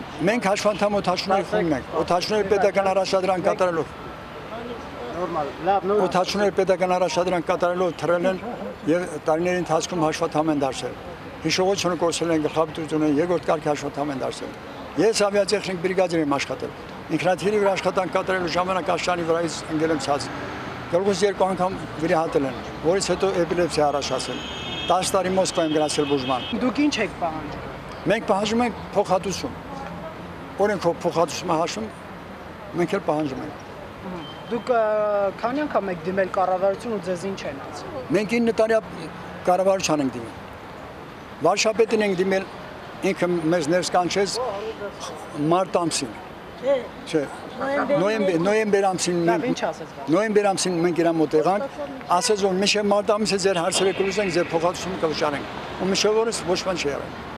Մենք հաշվանդամ օթաչուներ խումն ենք, օթաչուներ պետական առաջադրանք կատարելով։ Օթաչուներ պետական առաջադրանք կատարելով թռել են եւ տարիների ընթացքում հաշվանդամ են դարձել։ Հիշողությունը կորցրել են գլխապետությունը, երկրորդ կարգի հաշվանդամ են դարձել։ Ես ավիատեխնիկ բրիգադիր եմ աշխատել։ Ինքնաթիռի վրա աշխատանք կատարելու ժամանակ Աշճանի վրայից ընկել եմ ցած։ Գլուխս 2 անգամ վիրահատել են, որից հետո էպիլեպսիա առաջացել։ 10 տարի Մոսկվա եմ գնացել բուժման։ Դուք ինչ եք պահանջում։ Մենք պահանջում ենք փոխհատուցում։ Օրենքով փոխհատուցումը հաշվում մենք էլ պահանջում ենք։ Դուք քանի անգամ եք դիմել կառավարություն ու ձեզ ինչ են ասել։ Մենք 9 տարի կառավարության ենք դիմել։ Վարշապետին ենք դիմել, ինքը մեզ ներս կանչեց մարտ ամսին։ Չէ, նոյեմբեր ամսին մենք իրան մոտ եղանք, ասեց որ մինչև մարտ ամսը ձեր հարցերը կլուծենք, ձեր փոխհատուցումը կվճարենք։ Ու մինչև օրս ոչ բան չի եղել։